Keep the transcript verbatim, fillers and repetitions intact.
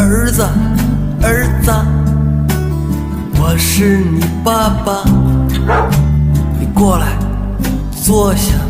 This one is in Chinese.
儿子，儿子，我是你爸爸，你过来坐下。